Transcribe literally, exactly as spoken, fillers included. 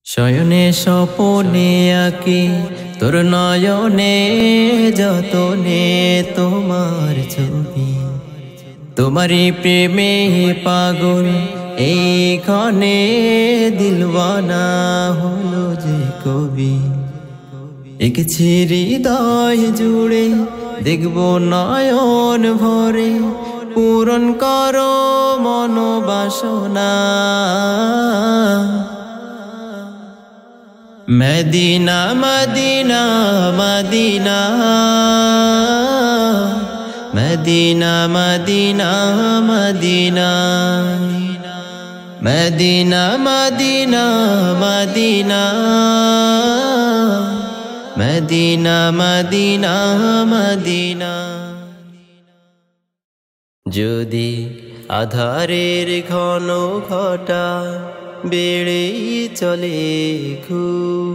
শয়নে স্বপনে আঁকি তোর নয়নে যতনে তোমার ছবি, তোমারই প্রেমে পাগল এইখানে দিলওয়ানা হলো যে কবি। এঁকেছি হৃদয় জুড়ে দেখবো নয়ন ভরে, পূরণ করো মনোবাসনা। Medina Medina Medina Medina Medina Medina Medina Medina Medina Medina Medina Medina. যদি আধারের ঘন ঘটা বেড়েই চলে খুব,